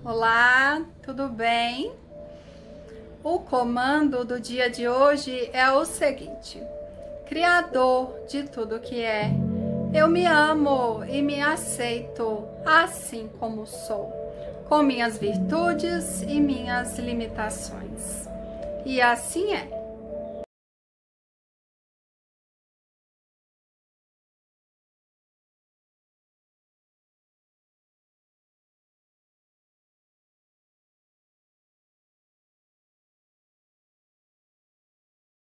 Olá, tudo bem? O comando do dia de hoje é o seguinte: Criador de tudo que é, eu me amo e me aceito assim como sou, com minhas virtudes e minhas limitações. E assim é.